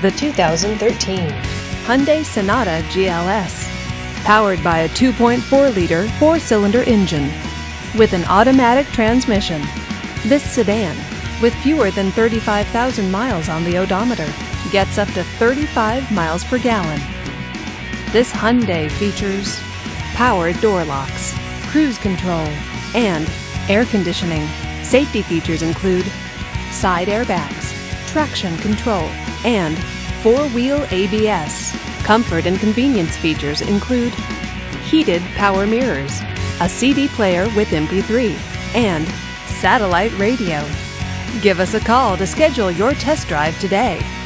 The 2013 Hyundai Sonata GLS. Powered by a 2.4-liter four-cylinder engine with an automatic transmission. This sedan, with fewer than 35,000 miles on the odometer, gets up to 35 miles per gallon. This Hyundai features power door locks, cruise control, and air conditioning. Safety features include side airbags, traction control, and four-wheel ABS. Comfort and convenience features include heated power mirrors, a CD player with MP3, and satellite radio. Give us a call to schedule your test drive today.